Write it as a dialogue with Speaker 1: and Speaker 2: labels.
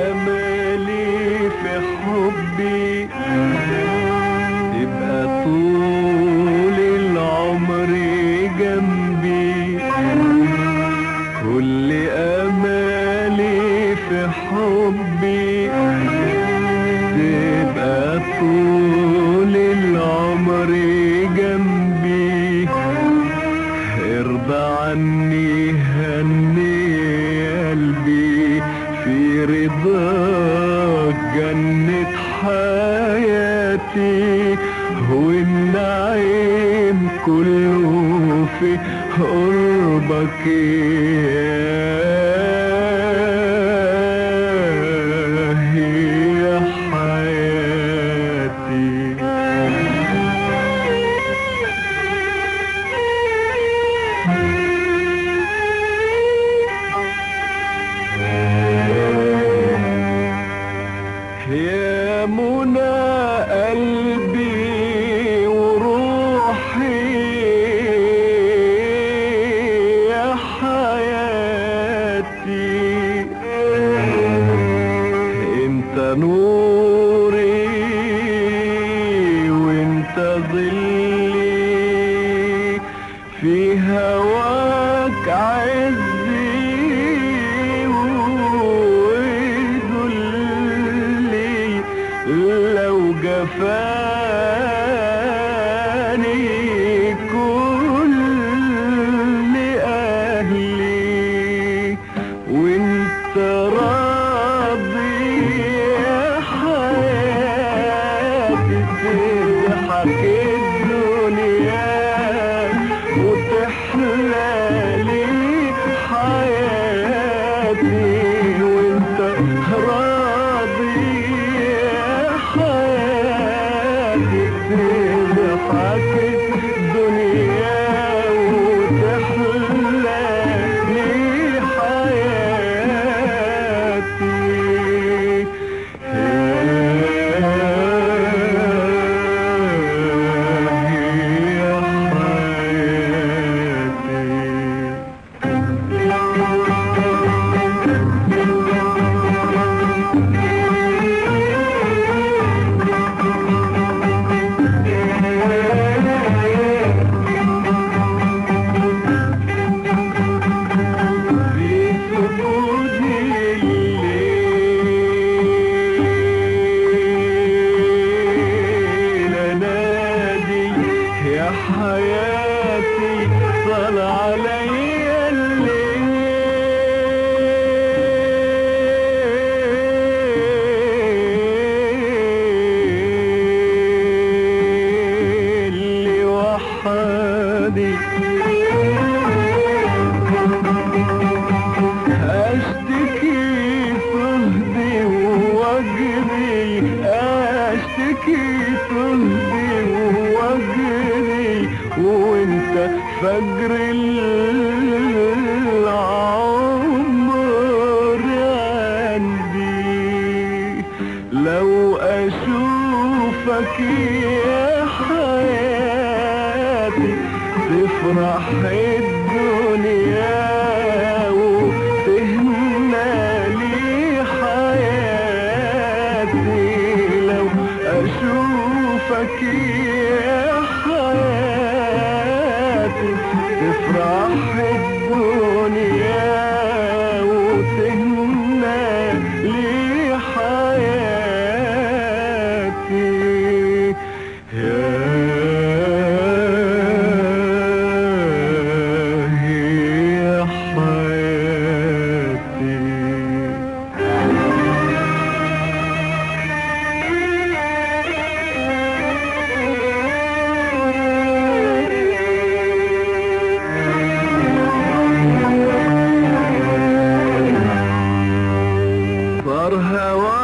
Speaker 1: امالي في حبي تبقى طول العمر جنبي. كل امالي في حبي تبقى طول العمر جنبي. ارضى عني هني قلبي في رضاك جنة حياتي، والنعيم كله في قربك يا حياتي. يا منى قلبي وروحي يا حياتي، انت نوري وانت ظلي، في هواك عزي لو جفاني كل أهلي، وانت راضي يا حياتي تضحك الدنيا وتحلى لي حياتي، وانت راضي تضحك الدنيا وتحلى لي حياتي يا حياتي طال عليا الليل وحدي، اشتكي صهدي ووجدي، اشتكي صهدي ووجدي، وانت فجر العمر عندي. لو اشوفك يا حياتي تفرح الدنيا وتهنى لي حياتي. لو اشوفك يا حياتي تفرح الدنيا وتهنى لي حياتي يا صار هوا